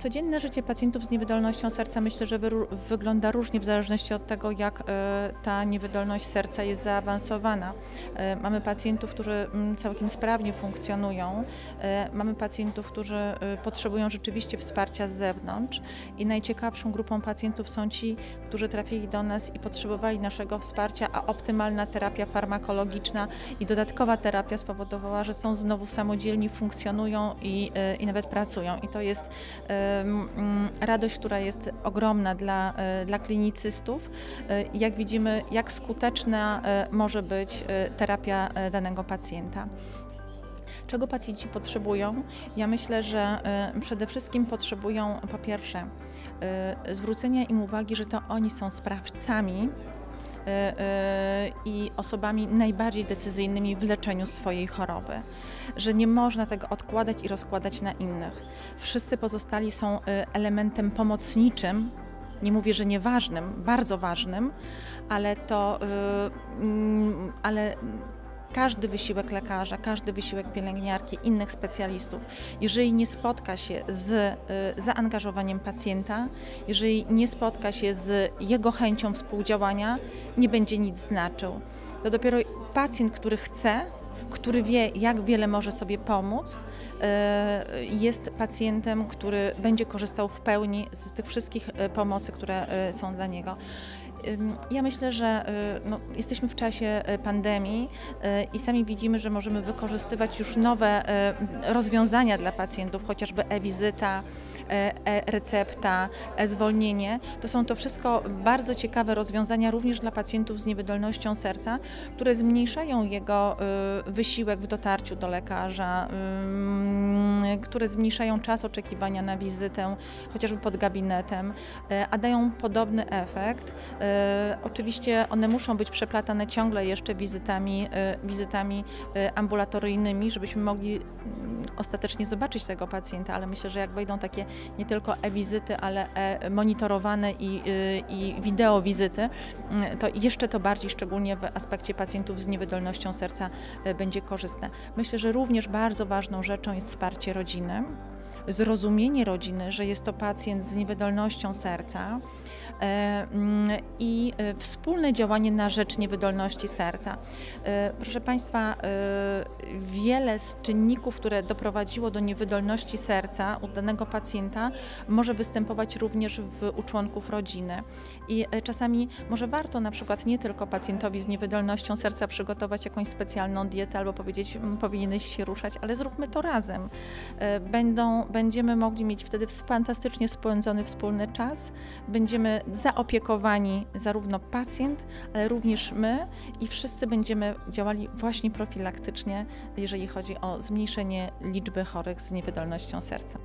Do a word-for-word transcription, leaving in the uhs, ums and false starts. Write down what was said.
Codzienne życie pacjentów z niewydolnością serca myślę, że wygląda różnie w zależności od tego, jak ta niewydolność serca jest zaawansowana. Mamy pacjentów, którzy całkiem sprawnie funkcjonują, mamy pacjentów, którzy potrzebują rzeczywiście wsparcia z zewnątrz i najciekawszą grupą pacjentów są ci, którzy trafili do nas i potrzebowali naszego wsparcia, a optymalna terapia farmakologiczna i dodatkowa terapia spowodowała, że są znowu samodzielni, funkcjonują i, i nawet pracują. I to jest radość, która jest ogromna dla, dla klinicystów. Jak widzimy, jak skuteczna może być terapia danego pacjenta. Czego pacjenci potrzebują? Ja myślę, że przede wszystkim potrzebują po pierwsze zwrócenia im uwagi, że to oni są sprawcami i osobami najbardziej decyzyjnymi w leczeniu swojej choroby, że nie można tego odkładać i rozkładać na innych. Wszyscy pozostali są elementem pomocniczym, nie mówię, że nieważnym, bardzo ważnym, ale to, ale każdy wysiłek lekarza, każdy wysiłek pielęgniarki, innych specjalistów, jeżeli nie spotka się z zaangażowaniem pacjenta, jeżeli nie spotka się z jego chęcią współdziałania, nie będzie nic znaczył. To dopiero pacjent, który chce, który wie, jak wiele może sobie pomóc, jest pacjentem, który będzie korzystał w pełni z tych wszystkich pomocy, które są dla niego. Ja myślę, że no, jesteśmy w czasie pandemii i sami widzimy, że możemy wykorzystywać już nowe rozwiązania dla pacjentów, chociażby e-wizyta, e-recepta, e-zwolnienie. To są to wszystko bardzo ciekawe rozwiązania również dla pacjentów z niewydolnością serca, które zmniejszają jego wysiłek w dotarciu do lekarza, które zmniejszają czas oczekiwania na wizytę, chociażby pod gabinetem, a dają podobny efekt. Oczywiście one muszą być przeplatane ciągle jeszcze wizytami, wizytami ambulatoryjnymi, żebyśmy mogli ostatecznie zobaczyć tego pacjenta, ale myślę, że jak wejdą takie nie tylko e-wizyty, ale e-monitorowane i, i wideo wizyty, to jeszcze to bardziej, szczególnie w aspekcie pacjentów z niewydolnością serca, będzie korzystne. Myślę, że również bardzo ważną rzeczą jest wsparcie rodziny, zrozumienie rodziny, że jest to pacjent z niewydolnością serca i wspólne działanie na rzecz niewydolności serca. Proszę Państwa, wiele z czynników, które doprowadziło do niewydolności serca u danego pacjenta, może występować również w, u członków rodziny. I czasami może warto na przykład nie tylko pacjentowi z niewydolnością serca przygotować jakąś specjalną dietę albo powiedzieć, powinieneś się ruszać, ale zróbmy to razem. Będą, będziemy mogli mieć wtedy fantastycznie spędzony wspólny czas, będziemy zaopiekowani zarówno pacjent, ale również my i wszyscy będziemy działali właśnie profilaktycznie, jeżeli chodzi o zmniejszenie liczby chorych z niewydolnością serca.